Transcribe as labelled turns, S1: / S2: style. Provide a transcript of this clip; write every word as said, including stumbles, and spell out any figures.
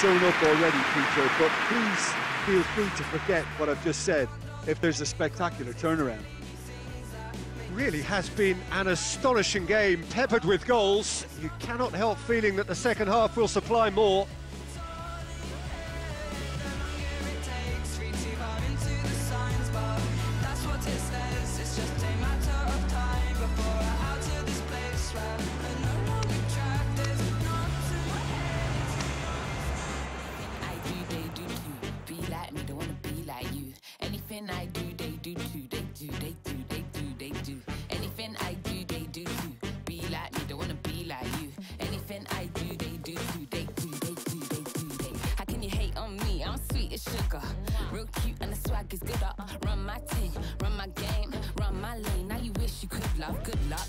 S1: sewn up already, Peter, but please feel free to forget what I've just said if there's a spectacular turnaround.
S2: Really has been an astonishing game, peppered with goals. You cannot help feeling that the second half will supply more.
S3: Anything I do, they do too. They do, they do, they do, they do. Anything I do, they do too. Be like me, don't wanna be like you. Anything I do, they do too. They do, they do, they do, they. How can you hate on me? I'm sweet as sugar, real cute and the swag is good up. Run my team, run my game, run my lane. Now you wish you could love, good luck.